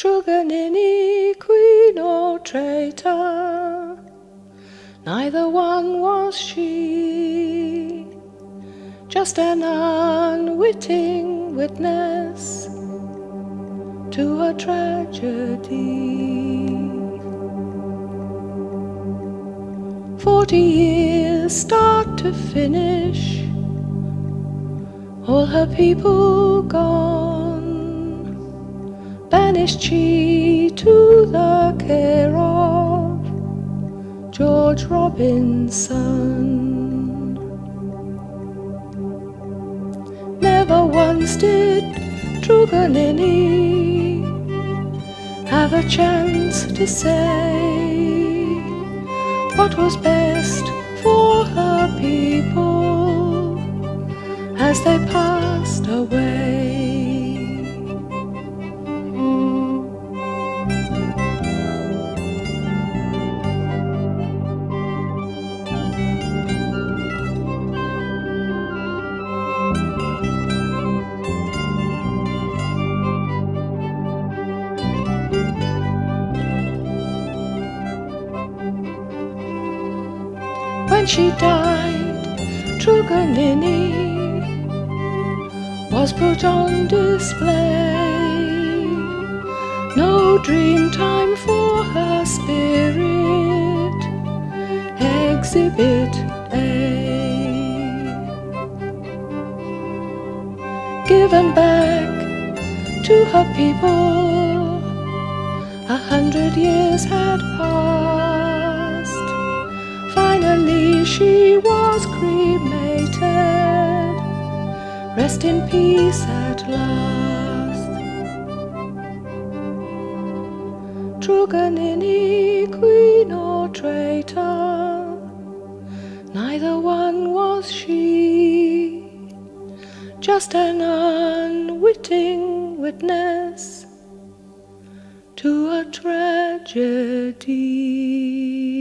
Truganini, queen or traitor, neither one was she, just an unwitting witness to a tragedy. 40 years start to finish, all her people gone, banished she to the care of George Robinson. Never once did Truganini have a chance to say what was best for her people as they passed away. When she died, Truganini was put on display. No dream time for her spirit, Exhibit A. Given back to her people, 100 years had passed. Finally she was cremated, rest in peace at last. Truganini, queen or traitor, neither one was she, just an unwitting witness to a tragedy.